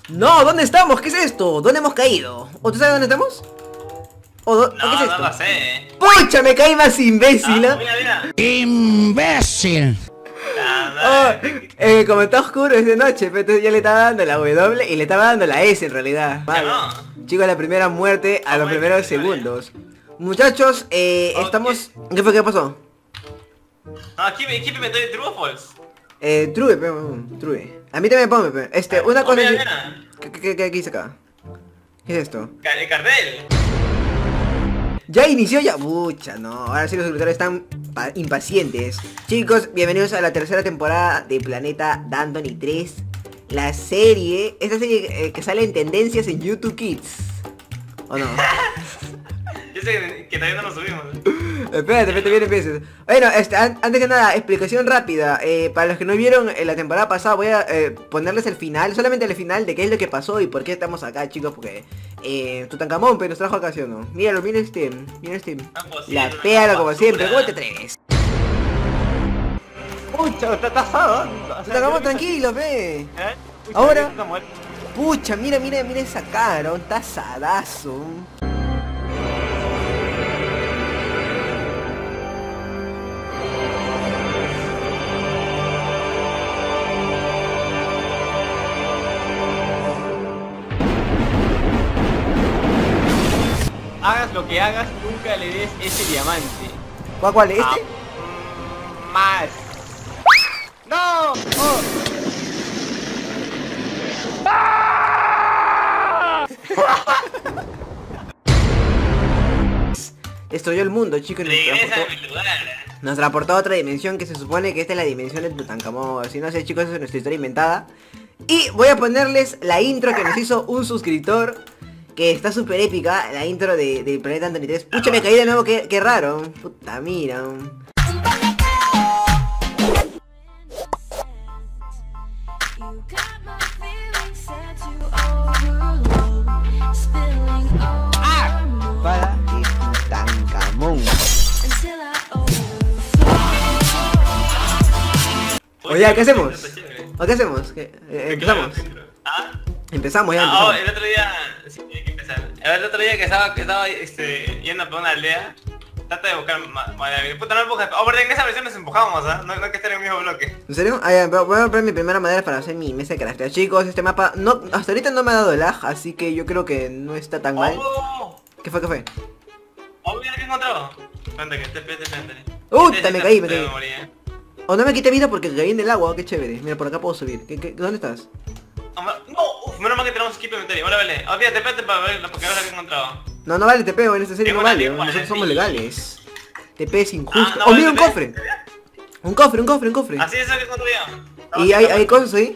No, ¿dónde estamos? ¿Qué es esto? ¿Dónde hemos caído? ¿O tú sabes dónde estamos? ¿O qué es esto? No lo sé. ¡Pucha! Me caí más imbécil, ¿no? Mira. ¡Imbécil! Como está oscuro es de noche, pero entonces ya le estaba dando la W y le estaba dando la S en realidad. Vale. Chicos, la primera muerte a los primeros segundos. Muchachos, estamos... ¿Qué pasó? No, aquí me doy true o false. True, true. A mí también ponme, una cosa... Mira. ¿Qué dice acá? ¿Qué es esto? El cartel. Ya inició ya. Pucha, no. Ahora sí los suscriptores están impacientes. Chicos, bienvenidos a la tercera temporada de Planeta Dantony 3. La serie, esta serie que sale en tendencias en YouTube Kids. ¿O no? Yo sé que todavía no lo subimos. Espérate, bien empieces. Bueno, antes que nada, explicación rápida. Para los que no vieron la temporada pasada, voy a ponerles el final, solamente el final de qué es lo que pasó y por qué estamos acá, chicos, porque Tutankamón nos trajo acá, ¿sí o no? Míralo, mira este. La péalo como siempre, ¿cómo te atreves? Pucha, está tasado. Tutankamón, tranquilo, ve. Pucha, Ahora. está muerto. Pucha, mira esa cara, un tasadazo. Hagas lo que hagas, nunca le des ese diamante. ¿Cuál? ¿Este? Más. ¡No! Oh. Destruyó el mundo, chicos. Regresa a mi lugar. Nos transportó a otra dimensión que se supone que esta es la dimensión de Tutankamón. Si no sé, chicos, eso es nuestra historia inventada. Y voy a ponerles la intro que nos hizo un suscriptor, que está súper épica, la intro de Planeta Dantony 3. Pucha, me caí de nuevo, qué raro. Puta, mira. Para Tutankamón. Oye, ¿qué hacemos? ¿O qué hacemos? ¿Empezamos? Empezamos ya, empezamos. El otro día... Sí, tiene que empezar. El otro día que estaba yendo por una aldea, trata de buscar madera. Puta, no empujas. Porque en esa versión nos empujamos, ¿ah? No hay que estar en el mismo bloque. ¿En serio? Voy a comprar mi primera madera para hacer mi mesa de crafteo. Chicos, este mapa no, hasta ahorita no me ha dado lag, así que yo creo que no está tan mal. ¿Qué fue? Mira que he encontrado. Espérate, espérate. Me caí. O no me quité vida porque caí en el agua, qué chévere. Mira, por acá puedo subir. ¿Dónde estás? No, menos mal que tenemos equipo de inventario. Ahora vale. Olvídate, espérate para ver porque ahora que he encontrado. No vale TP, en esta serie no vale. Nosotros somos legales. TP es injusto. ¡Oh, mira un cofre! Un cofre. Así es lo que encontré yo. ¿Y hay cosas ahí?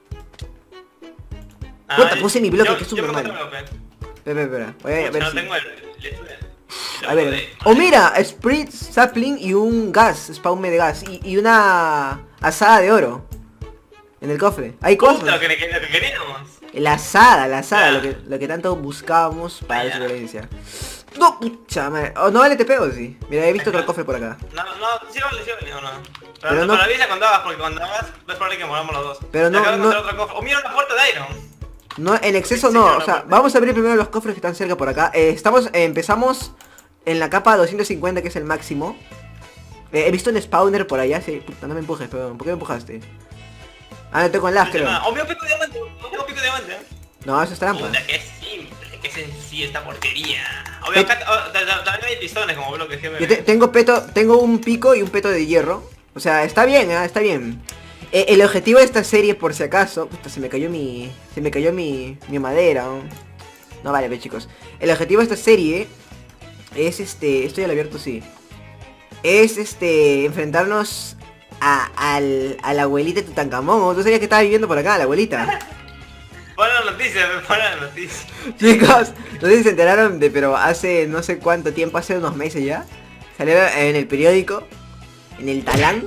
Puta, puse mi bloque, que es súper mal. Espera. Voy a ver si... A ver. ¡Oh, mira! Sprit, sapling y un gas, spawme de gas. Y una asada de oro. En el cofre. Hay cosas. Lo que queríamos. La asada, lo que tanto buscábamos para la supervivencia. No, pucha madre. ¿No vale TP o sí? Mira, he visto otro cofre por acá. No, sí vale o no. Pero no. Avisa cuando hagas, porque cuando hagas es probable que moramos los dos. Pero no. O mira una puerta de iron. No, en exceso no. O sea, vamos a abrir primero los cofres que están cerca por acá. Empezamos en la capa 250, que es el máximo. He visto un spawner por allá. Sí, puta, no me empujes, perdón. ¿Por qué me empujaste? No tengo el lag, creo. Pico de diamante. No, eso es trampa. Puta, qué simple, qué sencilla esta porquería. También hay pistones como bloques que Yo tengo un pico y un peto de hierro. O sea, está bien, está bien. El objetivo de esta serie, por si acaso... Puta, se me cayó mi madera. No vale, chicos. El objetivo de esta serie es esto ya lo abierto, sí. Es enfrentarnos a la abuelita de Tutankamón. ¿Tú sabías que estaba viviendo por acá, la abuelita? Pon la noticia. Chicos, no sé si se enteraron pero hace no sé cuánto tiempo, hace unos meses ya, salió en el periódico, en el Talán.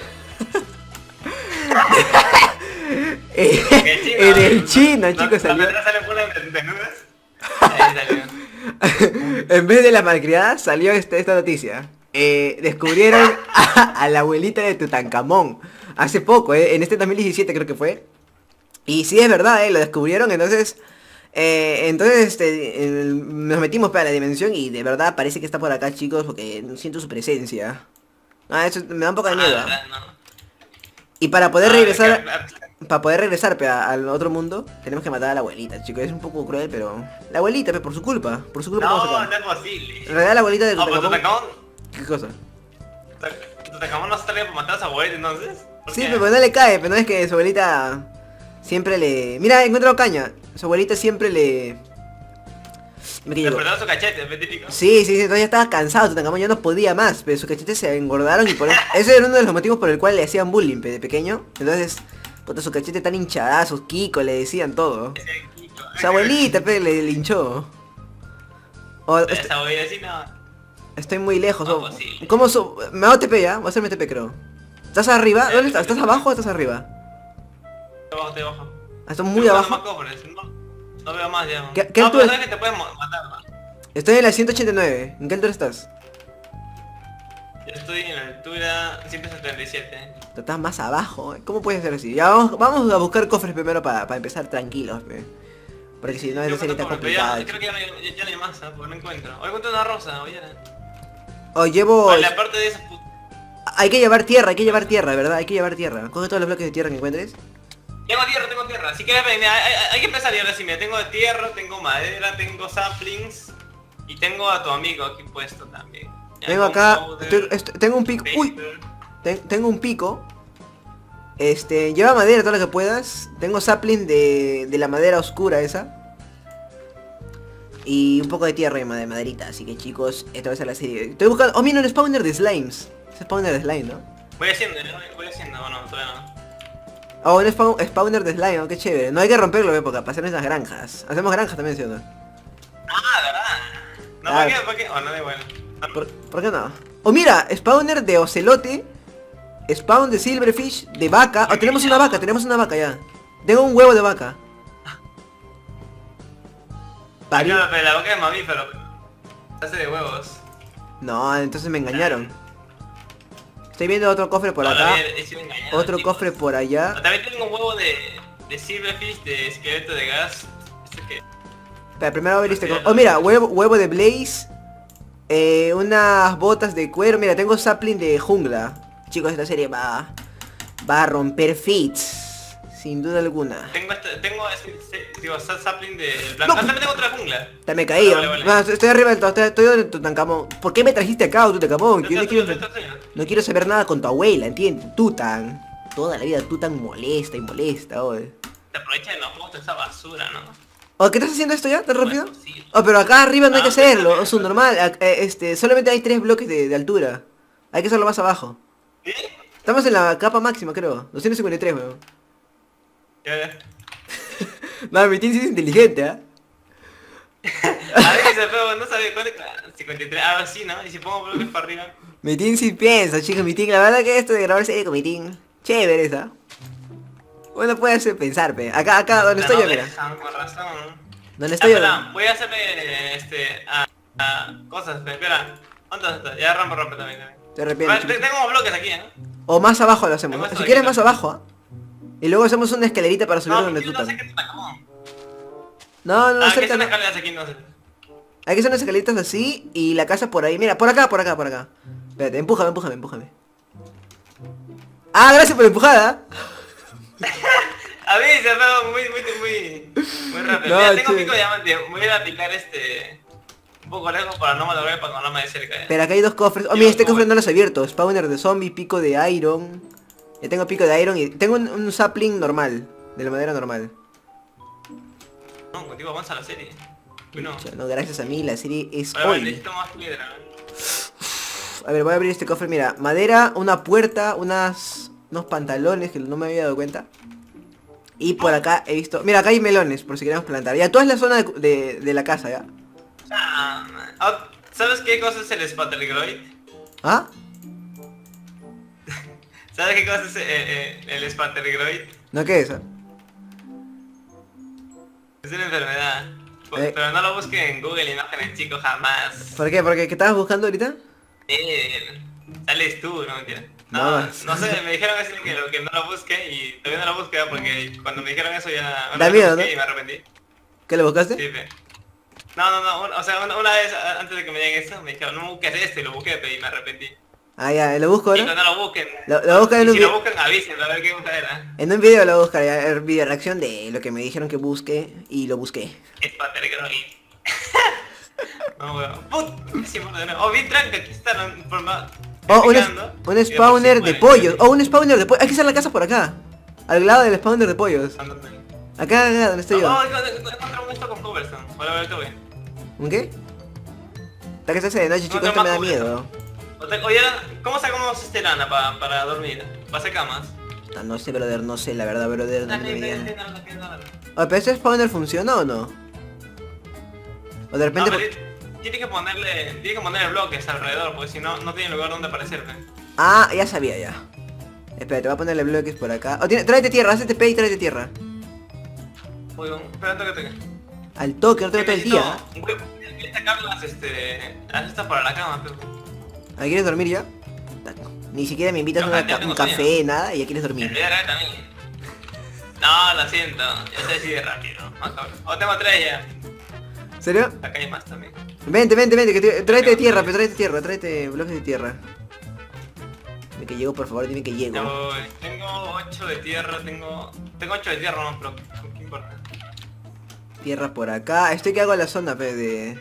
En el chino, chicos, salió. En vez de la malcriada salió esta noticia. Descubrieron a la abuelita de Tutankamón hace poco, en este 2017 creo que fue. Y sí es verdad, lo descubrieron, entonces... nos metimos para la dimensión y de verdad parece que está por acá, chicos, porque siento su presencia. Ah, eso me da un poco de miedo. No. Y para poder Ah, regresar... claro. Para poder regresar al otro mundo, tenemos que matar a la abuelita, chicos. Es un poco cruel, pero... La abuelita, pe, por su culpa. Por su culpa estamos No, acá. no es posible. En realidad la abuelita de No, pues Tutankamón... Tutankamón... ¿Qué cosa? Tutankamón no se traía por matar a su abuelita, entonces. ¿Por Sí, qué? pero no le cae, pero no es que su abuelita... Siempre le... Mira, encuentro caña. Su abuelita siempre le... Me Le digo. perdonaron su cachete, ¿ves, típico? Sí, entonces ya estaba cansado, Tutankamón ya no podía más, pero sus cachetes se engordaron y por eso... Ese era uno de los motivos por el cual le hacían bullying, pe, de pequeño. Entonces, puta, sus cachetes tan hinchadazos, Kiko, le decían todo. Su abuelita, pe, le linchó. Esa abuelita sí, no. Estoy muy lejos. No, posible. ¿Cómo me hago TP ya? Voy a hacerme TP, creo. ¿Estás arriba? ¿Dónde estás? ¿Estás abajo o estás arriba? Estoy abajo. ¿Estás muy abajo? No veo más ya. ¿Qué no, altura pero sabes que te pueden matar, ¿no? Estoy en la 189. ¿En qué altura estás? Yo estoy en la altura 177. Estás más abajo. ¿Cómo puede ser así? Ya vamos a buscar cofres primero para empezar tranquilos, pe. Porque si no Yo esa serie está encuentro cofre, pero complicada. creo que ya no hay más, porque no encuentro. Hoy encuentro una rosa, oye. O llevo... Vale, aparte de eso, Hay que llevar tierra, ¿verdad? Hay que llevar tierra. Coge todos los bloques de tierra que encuentres. tengo tierra. Si quieres venir, hay que empezar ya ahora sí. Mira, tengo tierra, tengo madera, tengo saplings. Y tengo a tu amigo aquí puesto también. Ya, Vengo acá. powder, Tengo un pico. ¡Uy! paper. Tengo un pico. Lleva madera todo lo que puedas. Tengo sapling de la madera oscura esa. Y un poco de tierra y maderita. Así que chicos, esta va a ser la serie. Estoy buscando... Oh, mira, un spawner de slimes. Es spawner de slime, ¿no? Voy haciendo, o no, todavía no. Oh, un spawner de slime, oh, qué chévere. No hay que romperlo, porque para hacer esas granjas. Hacemos granjas también, ¿sí o no? Ah, ¿verdad? No, Ah. ¿para qué? Oh, no, da igual. ¿Por qué no? Oh, mira, spawner de ocelote. Spawn de silverfish, de vaca. Oh, tenemos una vaca ya. Tengo un huevo de vaca. Pari- Claro, pero la boca es mamífero. Se hace de huevos. No, entonces me engañaron. Estoy viendo otro cofre por No, acá. la he sido engañado, Otro chicos. cofre por allá. También tengo un huevo de silverfish, de esqueleto de gas. ¿Este qué? Espera, primero voy a ver este Oh, mira, huevo de blaze. Unas botas de cuero. Mira, tengo sapling de jungla. Chicos, esta serie va a romper feats. Sin duda alguna. Tengo sapling de blanco. No. También tengo otra jungla. Ya me caí. Vale. No, estoy arriba del todo. Estoy donde Tutankamón. ¿Por qué me trajiste acá, Tutankamón? Yo no quiero saber nada con tu abuela, ¿entiendes? Tutan. Toda la vida Tutan molesta y molesta, oye. Te aprovecha de los monstruos esa basura, ¿no? ¿O qué estás haciendo esto ya? ¿Tan rápido? No es posible. Oh, pero acá arriba no hay que No, hacerlo, no, es un normal. Solamente hay 3 bloques de altura. Hay que hacerlo más abajo. ¿Sí? Estamos en la capa máxima, creo. 253, weón. Ya. No, mi team sí es inteligente, ¿ah? A veces, pero no sabía cuánto. 53, algo así, ¿no? Y si pongo bloques para arriba. Mi team sí piensa, chicos, mi team. La verdad que esto de grabar serie con mi team, chévere esa. Uno puede hacer pensar, pe. Acá, donde estoy yo, mira. Con razón. Donde estoy yo. Espera, voy a hacerle cosas, espera. ¿Dónde está? Ya rompe también. De repente. chicos. Tengo bloques aquí, ¿eh? O más abajo lo hacemos. Más Si abajo, quieres aquí. más abajo, ¿ah? Y luego hacemos una escalerita para subir No, donde yo tú no sé estás. qué te acabó. No, ¿Qué cerca son no. escaleras aquí? No sé. Hay que hacer unas escaleritas así y la casa por ahí. Mira, por acá. Espérate, empújame. Ah, gracias por la empujada. A mí se fue muy rápido. No, Mira, tengo che. pico de diamante. Voy a ir a picar un poco lejos para no malograr para cuando no me de cerca. Pero acá hay 2 cofres. Oh, mira, este cofre no lo has abierto. Spawner de zombie, pico de iron. Ya tengo pico de iron y tengo un sapling normal. De la madera normal. No, contigo avanza la serie. Bueno, No, gracias a mí, la serie es ahora hoy. necesito más piedra. A ver, voy a abrir este cofre, mira. Madera, una puerta, unos pantalones que no me había dado cuenta. Y por acá he visto... Mira, acá hay melones, por si queremos plantar. Ya, toda es la zona de la casa, ya. ¿Sabes qué cosa es el Spattergroid? ¿Ah? ¿Sabes qué cosa es el Spattergroid? ¿No qué es eso? Es una enfermedad. Eh. Pero no lo busquen en Google Imágenes, chico, jamás. ¿Por qué? ¿Porque qué estabas buscando ahorita? Sales tú, no mentira. No, Más. no sé, me dijeron así que no lo busque y todavía no lo busqué porque cuando me dijeron eso ya Da miedo, lo busqué ¿no? y me arrepentí. ¿Qué lo buscaste? Sí, pe. No, o sea, una vez antes de que me digan eso, me dijeron, no busques esto y lo busqué, pe, y me arrepentí. Ah, ya, lo busco Y ahora. cuando no lo busquen, Lo buscan en y un si lo video. buscan avisen a ver qué cosa era. En un video lo buscaré, a ver, video reacción de lo que me dijeron que busque y lo busqué. Es Pater Groin. No, weón. Put, sí, bueno, de nuevo. Oh, vi tranca, aquí están forma. Oh, un spawner de pollos. Oh, un spawner de pollos. Hay que hacer la casa por acá. Al lado del spawner de pollos. Acá, donde estoy yo. Oh, encontré un esto con cobblestone. Voy a ver qué voy. ¿Un qué? Está que se hace de noche, chicos, esto me da miedo. Oye, ¿cómo sacamos lana para dormir? ¿Para hacer camas? Ah, no sé, brother, no sé, la verdad, brother, no tengo ni idea. No, Oh, pero ese spawner funciona o no? O de repente... pero tienes que ponerle bloques alrededor, porque si no, no tiene lugar donde aparecerme. Ah, ya sabía ya. Espérate, voy a ponerle bloques por acá. Oh, tráete tierra, haz TP y tráete tierra. Uy, espera, toque. Al toque, no tengo todo el día. Voy a sacar las estas para la cama, pero... ¿Ah, quieres dormir ya? Ni siquiera me invitas No, a ya tengo un café, sueño. nada, y ya quieres dormir. También. No, lo siento, ya se decide rápido. O tengo 3 ya. ¿Serio? Acá hay más también. Vente, tráete tierra, pero tráete tierra, tráete bloques de tierra. Dime que llego, por favor, dime que llego. Ya voy. Tengo 8 de tierra, tengo 8 de tierra, no, pero ¿qué importa? Tierra por acá. Estoy que hago en la zona, pe,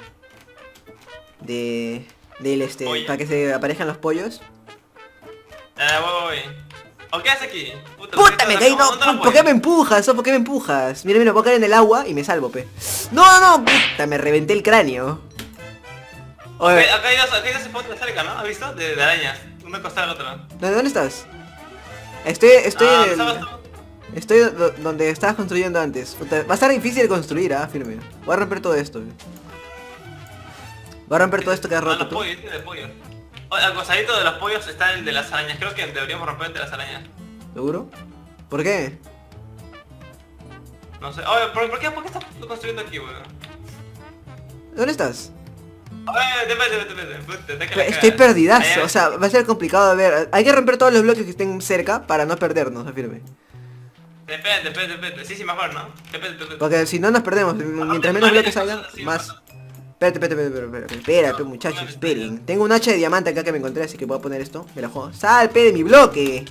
Pollo. para que se aparezcan los pollos. Voy. ¿O qué haces aquí? ¡Puta, me caí! No, ¿por qué me empujas? ¿Por qué me empujas? Mira, voy a caer en el agua y me salvo, pe. No, puta, me reventé el cráneo. Oye, Acá hay dos spawns cerca, ¿no? ¿Has visto? De arañas. Uno costado al otro. ¿dónde estás? Estoy donde estabas construyendo antes. Puta, va a estar difícil de construir, firme. Voy a romper todo esto. Voy a romper todo esto que ha roto. Los pollos, de pollo. Oye, al costadito de los pollos está el de las arañas. Creo que deberíamos romper el de las arañas. ¿Seguro? ¿Por qué? No sé. Oye, ¿por qué estás construyendo aquí, weón? ¿Dónde estás? Oye, depende. Estoy perdidazo, o sea, va a ser complicado de ver. Hay que romper todos los bloques que estén cerca para no perdernos, afirme. Depende. Sí, mejor, ¿no? Depende. Porque si no nos perdemos, mientras menos bloques hayan, más... Espérate, muchachos, esperen. Tengo un hacha de diamante acá que me encontré, así que voy a poner esto. Me la juego. ¡Sal, pe, de mi bloque!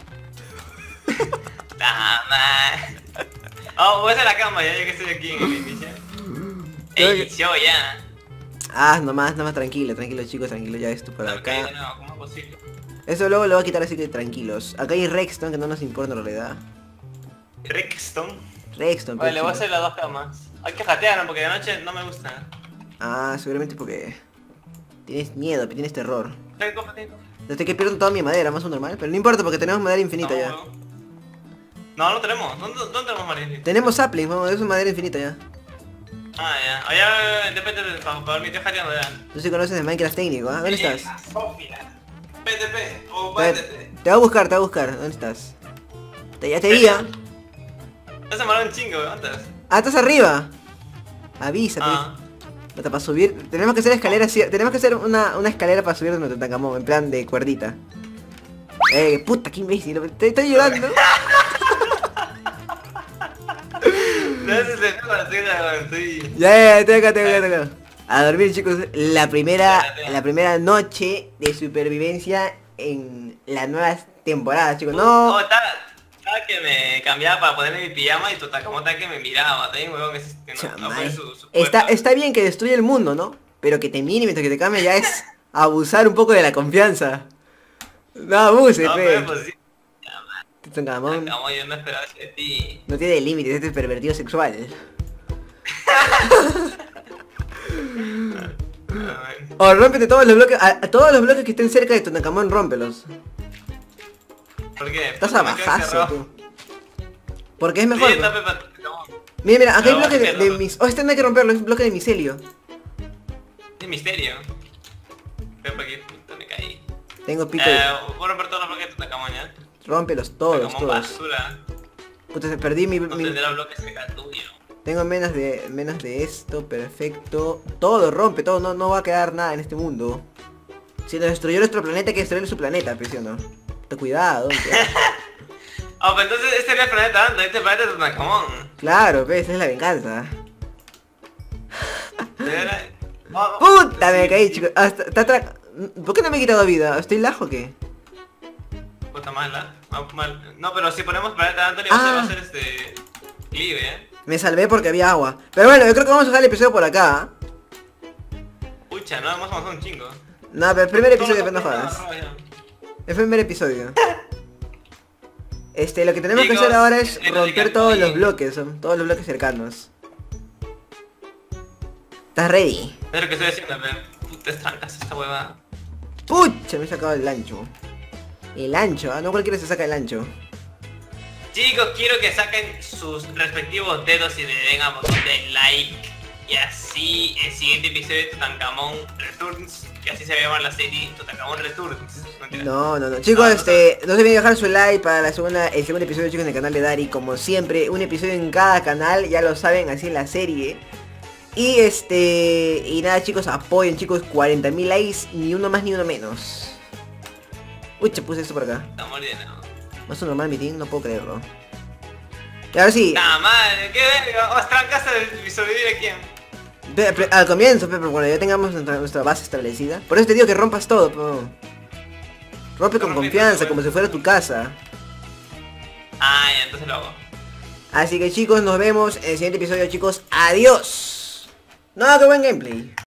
Voy a hacer la cama ya que estoy aquí en el inicio. Inició ya. Nomás, tranquilo, chicos, tranquilo, ya esto por acá. No, ¿cómo es posible? Eso luego lo voy a quitar, así que tranquilos. Acá hay Rexton, que no nos importa en realidad. Rexton. Rexton, Vale, le voy a chicos. hacer las 2 camas. Hay que jatear, ¿no? Porque de noche no me gusta. Seguramente porque... Tienes miedo, tienes terror. Tengo. Desde que pierdo toda mi madera, más o normal. Pero no importa porque tenemos madera infinita ya. No tenemos. ¿Dónde tenemos madera? Tenemos saplings, vamos, es una madera infinita ya. Ya. Oye, depende para dormir, estoy jateando ya. Tú sí conoces de Minecraft técnico, ¿ah? ¿Dónde estás? Sofía. PTP o Te PTP. voy a buscar, ¿dónde estás? Ya te vi, ¿ah? Ya se me un chingo, ¿dónde estás? Estás arriba. Avisa, pues. Para subir, tenemos que hacer escaleras, tenemos que hacer una escalera para subir de nuestro Tancamón, en plan de cuerdita. Puta, qué imbécil, te estoy ayudando. Ya, estoy acá. A dormir, chicos, la primera noche de supervivencia en las nuevas temporadas, chicos. No. Estaba que me cambiaba para ponerme mi pijama y tu Takamota que me miraba. También, huevón, no fue su Está bien que destruye el mundo, ¿no? Pero que te mire mientras que te cambie ya es abusar un poco de la confianza. No abuses, no, pe. pero pues sí. Tancamón yo no esperaba eso de ti. no tiene límites, este es pervertido sexual. O rómpete todos los bloques, a todos los bloques que estén cerca de tu Tancamón, rómpelos. ¿Por qué? Estás abajazo, tú. Porque es mejor. Sí, pues. no. Mira, acá hay No, bloques es que de no. mis... Oh, este no hay que romperlo, es un bloque de micelio. Es misterio. Veo por aquí, puta, me caí. Tengo pico Voy a romper todos los bloques de Takamón ya. Rómpelos todos, Takamón todos. basura. Puta, perdí mi... No tendrá bloques cerca tuyo. Tengo menos de esto, perfecto. Todo, rompe, todo, no va a quedar nada en este mundo. Si nos destruyó nuestro planeta, hay que destruir su planeta, pues, ¿sí o no? Cuidado. Oh, pero entonces este no es el planeta Anta, este planeta es Tutankamón. Claro, pues, esa es la venganza. ¿De verdad? Oh, ¡Puta! Me sí, caí, sí. chicos. ¿Por qué no me he quitado vida? ¿Estoy lajo o qué? Puta mala. Mal. No, pero si ponemos planeta Anthony va a ser libre, Me salvé porque había agua. Pero bueno, yo creo que vamos a dejar el episodio por acá. Pucha, no, hemos avanzado un chingo. No, pero el primer episodio, Todo no lo que jodas. no, ya. El primer episodio. Lo que tenemos que Chicos, hacer ahora es tenemos que romper llegar todos ahí. los bloques, todos los bloques cercanos. ¿Estás ready? Es lo que estoy haciendo, pero puta, es trancas esta hueva. ¡Pucha! Me he sacado el ancho. El ancho, no cualquiera se saca el ancho. Chicos, quiero que saquen sus respectivos dedos y le den al botón de like. Y así el siguiente episodio de Tutankamón Returns, que así se va a llamar la serie, Tutankamón Returns. Mentira. No. Chicos, No, no se olviden dejar su like para el segundo episodio, chicos, en el canal de Dari. Como siempre, un episodio en cada canal, ya lo saben, así en la serie. Y y nada, chicos, apoyen, chicos, 40.000 likes, ni uno más ni uno menos. Uy, puse esto por acá. Estamos llenos. ¿Más un normal meeting? No puedo creerlo. Y ahora sí, ¡Ah, madre! ¡Qué verga! ¡Vamos, trancas y sobrevivir a quién! al comienzo, pero cuando ya tengamos nuestra base establecida. Por eso te digo que rompas todo, rompe con Rompí, confianza, bueno. como si fuera tu casa. Ah, ya, entonces lo hago. Así que chicos, nos vemos en el siguiente episodio, chicos. ¡Adiós! No, qué buen gameplay.